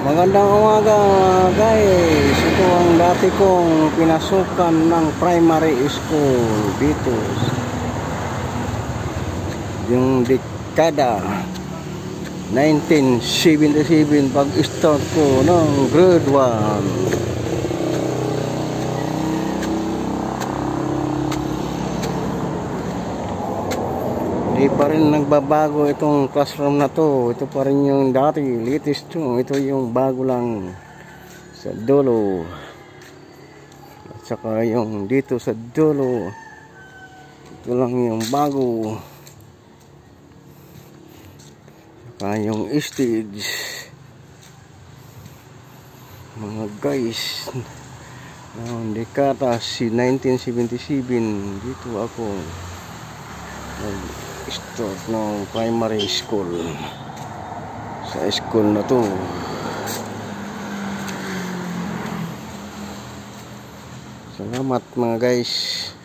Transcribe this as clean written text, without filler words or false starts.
Magandang umaga mga guys. Ito ang dati kong pinasukan ng primary school dito. Yung dekada 1977 pag-start ko ng grade 1. Hindi pa rin nagbabago itong classroom na to. Ito pa rin yung dati, latest to. Ito yung bago lang sa dulo. At saka yung dito sa dulo, ito lang yung bago. Saka yung stage. Mga guys, noong dekada 1977 dito ako start ng primary school sa school na to. Salamat mga guys.